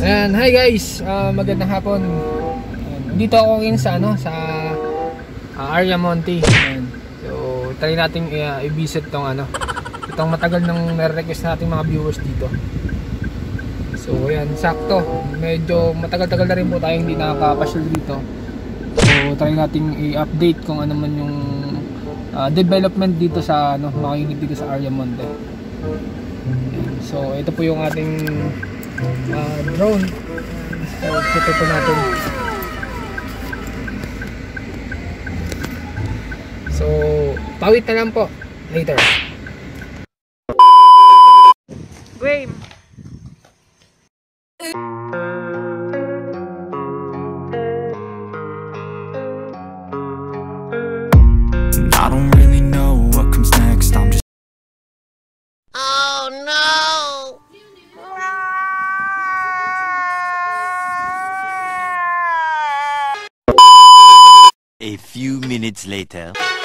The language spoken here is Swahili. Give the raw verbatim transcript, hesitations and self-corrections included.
Ayan, hi guys, uh, magandang hapon. Ayan, dito ako ngayon sa ano, sa uh, Arya Monte. Ayan. So, try nating uh, i-visit tong ano, itong matagal nang nare-request nating mga viewers dito. So, ayan, sakto. Medyo matagal-tagal na rin po tayo hindi nakakapasyal dito. So, try nating i-update kung ano man yung uh, development dito sa ano, mga unit dito sa Arya Monte. Ayan. So, ito po yung ating Uh, drone. So, ito po natin. So, pawit na lang po later. Game. I don't really know what comes next. I'm just Oh no! a few minutes later.